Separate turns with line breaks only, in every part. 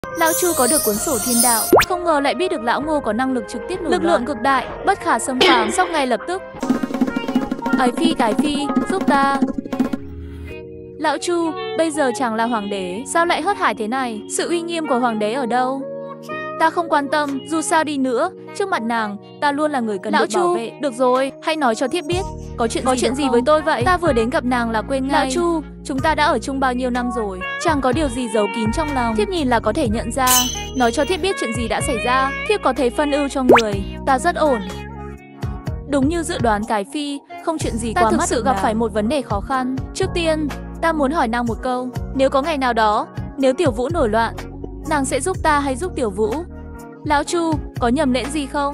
Lão Chu có được cuốn sổ thiên đạo, không ngờ lại biết được lão Ngô có năng lực trực tiếp nổi loạn, lực lượng cực đại, bất khả xâm phạm. Xong ngay lập tức, Cái Phi, giúp ta. Lão Chu, bây giờ chàng là hoàng đế, sao lại hớt hải thế này? Sự uy nghiêm của hoàng đế ở đâu? Ta không quan tâm, dù sao đi nữa, trước mặt nàng, ta luôn là người cần được bảo vệ. Được rồi, hãy nói cho thiếp biết, có chuyện gì với tôi vậy? Ta vừa đến gặp nàng là quên ngay. Lão Chu, chúng ta đã ở chung bao nhiêu năm rồi, chẳng có điều gì giấu kín trong lòng. Thiếp nhìn là có thể nhận ra. Nói cho thiếp biết chuyện gì đã xảy ra. Thiếp có thấy phân ưu trong người, ta rất ổn. Đúng như dự đoán Cái Phi, không chuyện gì quá mắt. Ta thực sự gặp phải một vấn đề khó khăn. Trước tiên, ta muốn hỏi nàng một câu, nếu có ngày nào đó, nếu Tiểu Vũ nổi loạn, nàng sẽ giúp ta hay giúp Tiểu Vũ? Lão Chu, có nhầm lẫn gì không?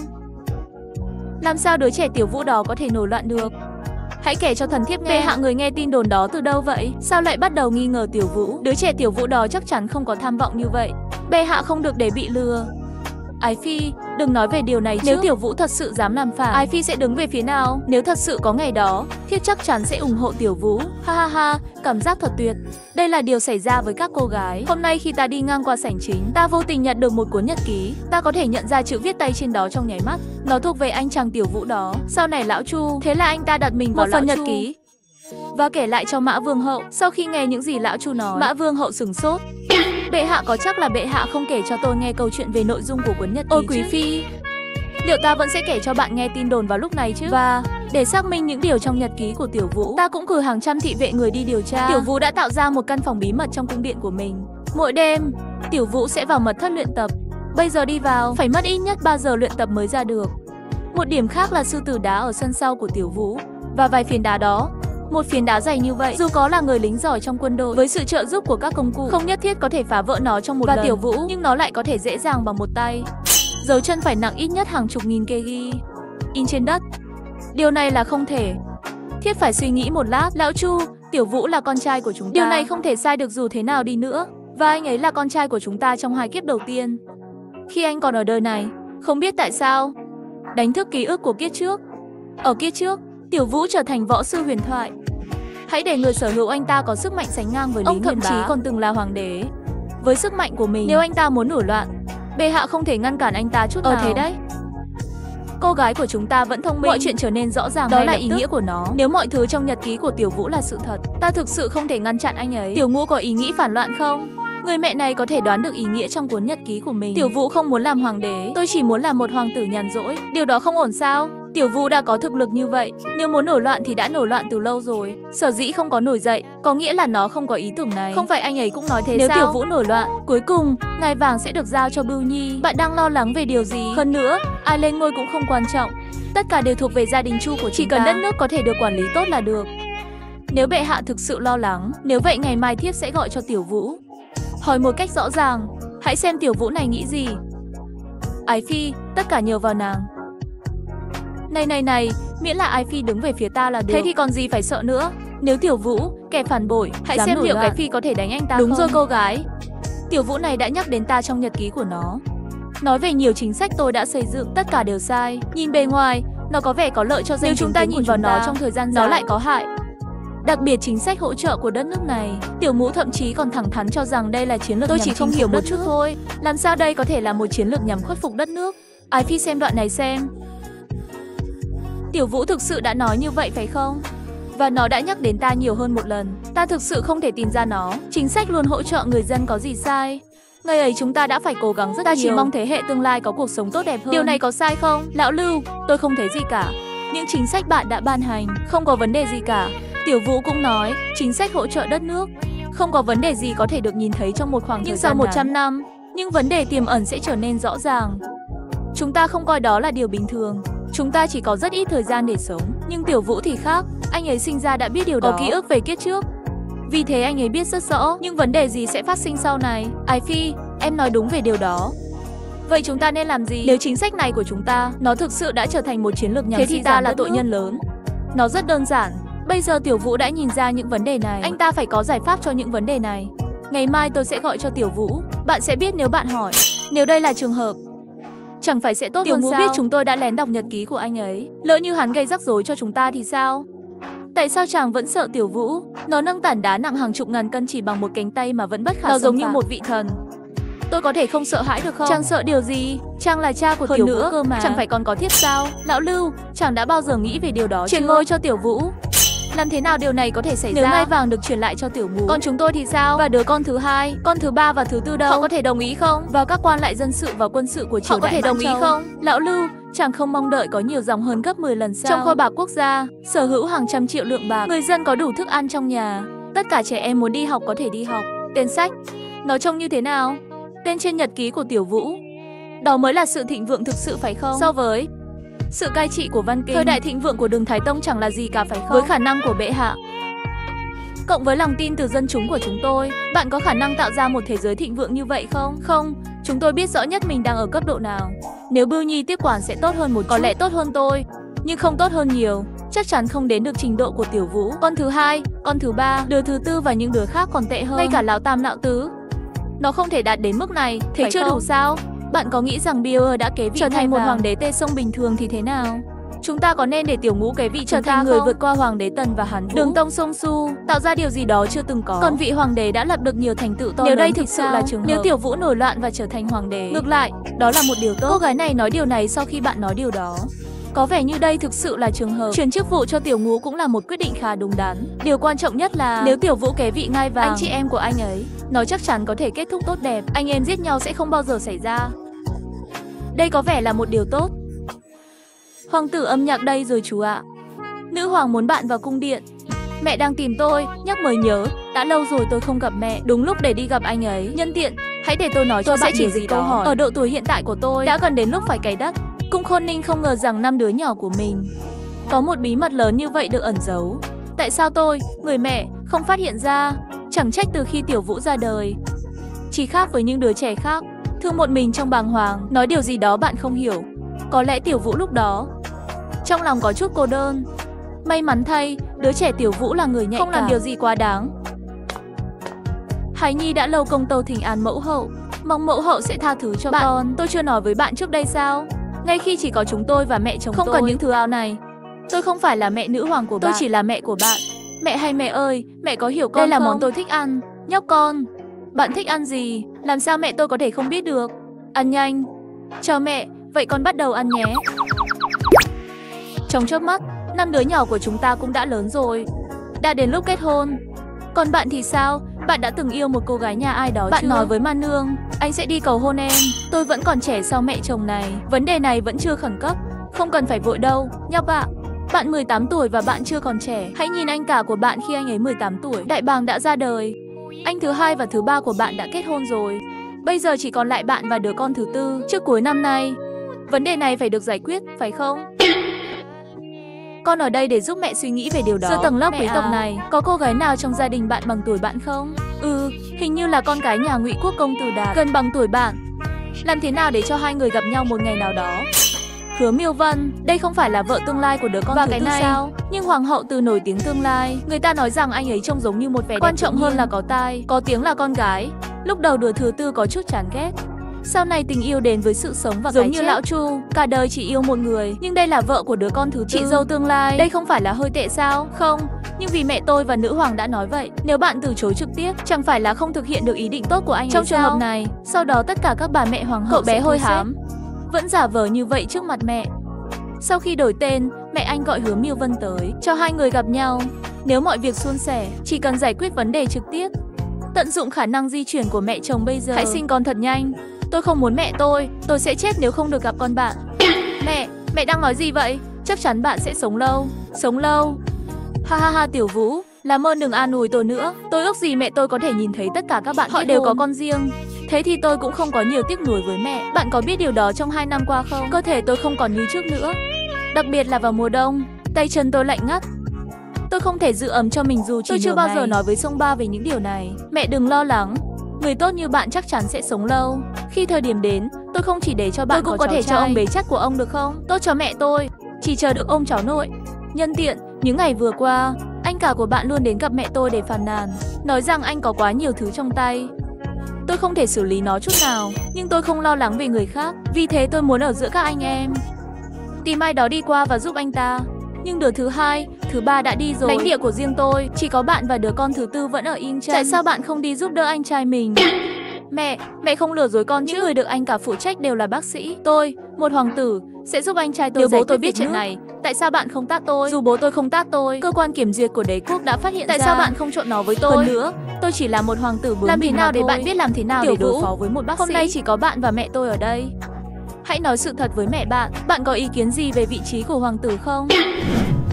Làm sao đứa trẻ Tiểu Vũ đó có thể nổi loạn được? Hãy kể cho thần thiếp nghe. Bệ hạ, người nghe tin đồn đó từ đâu vậy? Sao lại bắt đầu nghi ngờ Tiểu Vũ? Đứa trẻ Tiểu Vũ đó chắc chắn không có tham vọng như vậy. Bệ hạ không được để bị lừa. Ái Phi, đừng nói về điều này chứ. Nếu Tiểu Vũ thật sự dám làm phản, Ái Phi sẽ đứng về phía nào? Nếu thật sự có ngày đó, thiếp chắc chắn sẽ ủng hộ Tiểu Vũ. Ha ha ha, cảm giác thật tuyệt. Đây là điều xảy ra với các cô gái. Hôm nay khi ta đi ngang qua sảnh chính, ta vô tình nhặt được một cuốn nhật ký. Ta có thể nhận ra chữ viết tay trên đó trong nháy mắt. Nó thuộc về anh chàng Tiểu Vũ đó. Sau này Lão Chu, thế là anh ta đặt mình vào một phần nhật ký và kể lại cho Mã Vương hậu. Sau khi nghe những gì Lão Chu nói, Mã Vương hậu sửng sốt. Bệ hạ có chắc là bệ hạ không kể cho tôi nghe câu chuyện về nội dung của cuốn nhật ký? Ôi quý phi, liệu ta vẫn sẽ kể cho bạn nghe tin đồn vào lúc này chứ? Và để xác minh những điều trong nhật ký của Tiểu Vũ, ta cũng cử hàng trăm thị vệ người đi điều tra. Tiểu Vũ đã tạo ra một căn phòng bí mật trong cung điện của mình. Mỗi đêm, Tiểu Vũ sẽ vào mật thất luyện tập. Bây giờ đi vào, phải mất ít nhất 3 giờ luyện tập mới ra được. Một điểm khác là sư tử đá ở sân sau của Tiểu Vũ và vài phiến đá đó. Một phiến đá dày như vậy, dù có là người lính giỏi trong quân đội, với sự trợ giúp của các công cụ, không nhất thiết có thể phá vỡ nó trong một lần. Và Tiểu Vũ, nhưng nó lại có thể dễ dàng bằng một tay. Dấu chân phải nặng ít nhất hàng chục nghìn kg in trên đất. Điều này là không thể. Thiết phải suy nghĩ một lát. Lão Chu, Tiểu Vũ là con trai của chúng ta. Điều này không thể sai được dù thế nào đi nữa. Và anh ấy là con trai của chúng ta trong 2 kiếp đầu tiên, khi anh còn ở đời này. Không biết tại sao, đánh thức ký ức của kiếp trước. Ở kiếp trước, Tiểu Vũ trở thành võ sư huyền thoại. Hãy để người sở hữu anh ta có sức mạnh sánh ngang với Lý Nguyên Bá. Ông thậm chí còn từng là hoàng đế. Với sức mạnh của mình, nếu anh ta muốn nổi loạn, bệ hạ không thể ngăn cản anh ta chút nào. Thế đấy. Cô gái của chúng ta vẫn thông minh. Mọi chuyện trở nên rõ ràng. Đó là ý nghĩa của nó. Nếu mọi thứ trong nhật ký của Tiểu Vũ là sự thật, ta thực sự không thể ngăn chặn anh ấy. Tiểu Ngũ có ý nghĩ phản loạn không? Người mẹ này có thể đoán được ý nghĩa trong cuốn nhật ký của mình. Tiểu Vũ không muốn làm hoàng đế. Tôi chỉ muốn làm một hoàng tử nhàn rỗi. Điều đó không ổn sao? Tiểu Vũ đã có thực lực như vậy, nếu muốn nổi loạn thì đã nổi loạn từ lâu rồi. Sở dĩ không có nổi dậy, có nghĩa là nó không có ý tưởng này. Không phải anh ấy cũng nói thế sao? Nếu Tiểu Vũ nổi loạn, cuối cùng ngai vàng sẽ được giao cho Bưu Nhi. Bạn đang lo lắng về điều gì? Hơn nữa, ai lên ngôi cũng không quan trọng. Tất cả đều thuộc về gia đình Chu của chúng ta. Chỉ cần đất nước có thể được quản lý tốt là được. Nếu bệ hạ thực sự lo lắng, nếu vậy ngày mai thiếp sẽ gọi cho Tiểu Vũ, hỏi một cách rõ ràng. Hãy xem Tiểu Vũ này nghĩ gì. Ái Phi, tất cả nhờ vào nàng. Này, miễn là Ái Phi đứng về phía ta là được. Thế thì còn gì phải sợ nữa. Nếu Tiểu Vũ, kẻ phản bội, hãy xem liệu cái Phi có thể đánh anh ta không. Đúng rồi cô gái. Tiểu Vũ này đã nhắc đến ta trong nhật ký của nó. Nói về nhiều chính sách tôi đã xây dựng, tất cả đều sai. Nhìn bề ngoài, nó có vẻ có lợi cho danh tiếng. Nếu chúng ta nhìn vào nó trong thời gian dài, nó lại có hại. Đặc biệt chính sách hỗ trợ của đất nước này, Tiểu Ngũ thậm chí còn thẳng thắn cho rằng đây là chiến lược. Tôi chỉ không hiểu một chút thôi. Làm sao đây có thể là một chiến lược nhằm khuất phục đất nước? Ái Phi xem đoạn này xem. Tiểu Vũ thực sự đã nói như vậy phải không? Và nó đã nhắc đến ta nhiều hơn một lần. Ta thực sự không thể tìm ra nó. Chính sách luôn hỗ trợ người dân có gì sai? Ngày ấy chúng ta đã phải cố gắng rất nhiều. Ta chỉ mong thế hệ tương lai có cuộc sống tốt đẹp hơn. Điều này có sai không? Lão Lưu, tôi không thấy gì cả. Những chính sách bạn đã ban hành, không có vấn đề gì cả. Tiểu Vũ cũng nói, chính sách hỗ trợ đất nước, không có vấn đề gì có thể được nhìn thấy trong một khoảng thời gian ngắn. Nhưng sau 100 năm, những vấn đề tiềm ẩn sẽ trở nên rõ ràng. Chúng ta không coi đó là điều bình thường. Chúng ta chỉ có rất ít thời gian để sống. Nhưng Tiểu Vũ thì khác. Anh ấy sinh ra đã biết điều đó. Có ký ức về kiếp trước. Vì thế anh ấy biết rất rõ những vấn đề gì sẽ phát sinh sau này. Ái Phi, em nói đúng về điều đó. Vậy chúng ta nên làm gì? Nếu chính sách này của chúng ta, nó thực sự đã trở thành một chiến lược nhằm thế thì ta là tội nhân lớn. Nó rất đơn giản. Bây giờ Tiểu Vũ đã nhìn ra những vấn đề này. Anh ta phải có giải pháp cho những vấn đề này. Ngày mai tôi sẽ gọi cho Tiểu Vũ. Bạn sẽ biết nếu bạn hỏi. Nếu đây là trường hợp, chẳng phải sẽ tốt hơn sao? Tiểu Ngũ biết chúng tôi đã lén đọc nhật ký của anh ấy. Lỡ như hắn gây rắc rối cho chúng ta thì sao? Tại sao chàng vẫn sợ Tiểu Vũ? Nó nâng tảng đá nặng hàng chục ngàn cân chỉ bằng một cánh tay mà vẫn bất khả xâm phạm. Nó giống như một vị thần. Tôi có thể không sợ hãi được không? Chàng sợ điều gì? Chàng là cha của Tiểu Vũ cơ mà. Chẳng phải còn có thiếp sao? Lão Lưu, chàng đã bao giờ nghĩ về điều đó chưa? Truyền ngôi cho Tiểu Vũ. Làm thế nào điều này có thể xảy ra? Nếu ngai vàng được truyền lại cho Tiểu Vũ, con chúng tôi thì sao? Và đứa con thứ hai, con thứ ba và thứ tư đâu? Họ có thể đồng ý không? Và các quan lại dân sự và quân sự của triều đại có thể đồng ý không? Lão Lưu, chàng không mong đợi có nhiều dòng hơn gấp 10 lần sao? Trong kho bạc quốc gia, sở hữu hàng trăm triệu lượng bạc, người dân có đủ thức ăn trong nhà. Tất cả trẻ em muốn đi học có thể đi học. Tên sách, nó trông như thế nào? Tên trên nhật ký của Tiểu Vũ. Đó mới là sự thịnh vượng thực sự phải không? So với sự cai trị của Văn Kinh, thời đại thịnh vượng của Đường Thái Tông chẳng là gì cả phải không? Với khả năng của bệ hạ, cộng với lòng tin từ dân chúng của chúng tôi, bạn có khả năng tạo ra một thế giới thịnh vượng như vậy không? Không, chúng tôi biết rõ nhất mình đang ở cấp độ nào. Nếu Bưu Nhi tiếp quản sẽ tốt hơn một chút, có lẽ tốt hơn tôi, nhưng không tốt hơn nhiều. Chắc chắn không đến được trình độ của Tiểu Vũ. Con thứ hai, con thứ ba, đứa thứ tư và những đứa khác còn tệ hơn. Ngay cả lão tam lão tứ, nó không thể đạt đến mức này. Thế phải chưa không? Đủ sao? Bạn có nghĩ rằng Bill đã kế vị trở thành một hoàng đế Tê Sông bình thường thì thế nào? Chúng ta có nên để Tiểu Ngũ kế vị trở thành người vượt qua hoàng đế Tần và Hán Vũ, Đường Tông Song Su, tạo ra điều gì đó chưa từng có? Còn vị hoàng đế đã lập được nhiều thành tựu to lớn. Nếu đây thực sự là trường hợp, nếu Tiểu Vũ nổi loạn và trở thành hoàng đế, ngược lại, đó là một điều tốt. Cô gái này nói điều này sau khi bạn nói điều đó. Có vẻ như đây thực sự là trường hợp. Chuyển chức vụ cho Tiểu Ngũ cũng là một quyết định khá đúng đắn. Điều quan trọng nhất là nếu Tiểu Vũ kế vị ngai vàng, anh chị em của anh ấy, nó chắc chắn có thể kết thúc tốt đẹp. Anh em giết nhau sẽ không bao giờ xảy ra. Đây có vẻ là một điều tốt. Hoàng tử âm nhạc đây rồi chú ạ. Nữ hoàng muốn bạn vào cung điện. Mẹ đang tìm tôi, nhắc mới nhớ. Đã lâu rồi tôi không gặp mẹ. Đúng lúc để đi gặp anh ấy. Nhân tiện, hãy để tôi nói cho bạn chỉ gì câu hỏi. Ở độ tuổi hiện tại của tôi, đã gần đến lúc phải cày đất. Cung Khôn Ninh không ngờ rằng 5 đứa nhỏ của mình có một bí mật lớn như vậy được ẩn giấu. Tại sao tôi, người mẹ, không phát hiện ra? Chẳng trách từ khi Tiểu Vũ ra đời, chỉ khác với những đứa trẻ khác, thương một mình trong bàng hoàng. Nói điều gì đó bạn không hiểu. Có lẽ Tiểu Vũ lúc đó trong lòng có chút cô đơn. May mắn thay, đứa trẻ Tiểu Vũ là người nhạy cảm, không làm điều gì quá đáng. Hải Nhi đã lâu công tâu thỉnh an mẫu hậu, mong mẫu hậu sẽ tha thứ cho bạn. Con, tôi chưa nói với bạn trước đây sao? Ngay khi chỉ có chúng tôi và mẹ chồng không cần những thứ áo này. Tôi không phải là mẹ nữ hoàng của bạn, tôi chỉ là mẹ của bạn. Mẹ hay mẹ ơi, mẹ có hiểu con đây là không? Món tôi thích ăn. Nhóc con, bạn thích ăn gì? Làm sao mẹ tôi có thể không biết được? Ăn nhanh. Chào mẹ, vậy con bắt đầu ăn nhé. Trong chớp mắt, 5 đứa nhỏ của chúng ta cũng đã lớn rồi. Đã đến lúc kết hôn. Còn bạn thì sao? Bạn đã từng yêu một cô gái nhà ai đó bạn chưa? Nói với Ma Nương, anh sẽ đi cầu hôn em. Tôi vẫn còn trẻ sao mẹ chồng này. Vấn đề này vẫn chưa khẩn cấp. Không cần phải vội đâu, nhóc ạ. Bạn 18 tuổi và bạn chưa còn trẻ. Hãy nhìn anh cả của bạn khi anh ấy 18 tuổi. Đại bàng đã ra đời. Anh thứ hai và thứ ba của bạn đã kết hôn rồi. Bây giờ chỉ còn lại bạn và đứa con thứ tư. Trước cuối năm nay, vấn đề này phải được giải quyết, phải không? Con ở đây để giúp mẹ suy nghĩ về điều đó. Giữa tầng lớp quý tộc này, có cô gái nào trong gia đình bạn bằng tuổi bạn không? Hình như là con cái nhà Ngụy Quốc công Từ Đạt, gần bằng tuổi bạn. Làm thế nào để cho hai người gặp nhau một ngày nào đó? Hứa Miêu Vân, đây không phải là vợ tương lai của đứa con thứ tư sao? Nhưng hoàng hậu Từ nổi tiếng tương lai. Người ta nói rằng anh ấy trông giống như một vẻ đẹp. Quan trọng hơn là có tai, có tiếng là con gái. Lúc đầu đứa thứ tư có chút chán ghét. Sau này tình yêu đến với sự sống và giống như lão Chu, cả đời chỉ yêu một người. Nhưng đây là vợ của đứa con thứ tư, chị dâu tương lai. Đây không phải là hơi tệ sao? Không, nhưng vì mẹ tôi và nữ hoàng đã nói vậy. Nếu bạn từ chối trực tiếp, chẳng phải là không thực hiện được ý định tốt của anh ấy. Trong trường hợp này, sau đó tất cả các bà mẹ hoàng hậu, cậu bé hôi hám vẫn giả vờ như vậy trước mặt mẹ. Sau khi đổi tên, mẹ anh gọi Hứa Miêu Vân tới, cho hai người gặp nhau. Nếu mọi việc suôn sẻ, chỉ cần giải quyết vấn đề trực tiếp. Tận dụng khả năng di chuyển của mẹ chồng bây giờ. Hãy sinh con thật nhanh. Tôi không muốn mẹ tôi sẽ chết nếu không được gặp con bạn. Mẹ đang nói gì vậy? Chắc chắn bạn sẽ sống lâu. Sống lâu. Ha ha ha Tiểu Vũ, làm ơn đừng an ủi tôi nữa. Tôi ước gì mẹ tôi có thể nhìn thấy tất cả các bạn họ đều có con riêng. Thế thì tôi cũng không có nhiều tiếc nuối với mẹ. Bạn có biết điều đó trong 2 năm qua không? Cơ thể tôi không còn như trước nữa. Đặc biệt là vào mùa đông, tay chân tôi lạnh ngắt. Tôi không thể giữ ấm cho mình dù chỉ tôi chưa bao giờ nói với Song Ba về những điều này. Mẹ đừng lo lắng. Người tốt như bạn chắc chắn sẽ sống lâu. Khi thời điểm đến, tôi không chỉ để cho bạn tôi cũng có thể cho ông bế chắc của ông được không? Tốt cho mẹ tôi, chỉ chờ được ôm cháu nội. Nhân tiện, những ngày vừa qua, anh cả của bạn luôn đến gặp mẹ tôi để phàn nàn, nói rằng anh có quá nhiều thứ trong tay. Tôi không thể xử lý nó chút nào, nhưng tôi không lo lắng về người khác. Vì thế tôi muốn ở giữa các anh em, tìm ai đó đi qua và giúp anh ta. Nhưng đứa thứ hai, thứ ba đã đi rồi. Lãnh địa của riêng tôi, chỉ có bạn và đứa con thứ tư vẫn ở Yên Trân. Tại sao bạn không đi giúp đỡ anh trai mình? Mẹ không lừa dối con chứ. Những người được anh cả phụ trách đều là bác sĩ. Tôi, một hoàng tử, sẽ giúp anh trai tôi. Nếu bố tôi biết chuyện này, tại sao bạn không tát tôi? Dù bố tôi không tát tôi, cơ quan kiểm duyệt của đế quốc đã phát hiện ra. Tại sao bạn không trộn nó với tôi? Hơn nữa, tôi chỉ là một hoàng tử bướng bỉnh. Làm thế nào để bạn biết làm thế nào để đối phó với một bác sĩ? Hôm nay chỉ có bạn và mẹ tôi ở đây. Hãy nói sự thật với mẹ bạn. Bạn có ý kiến gì về vị trí của hoàng tử không?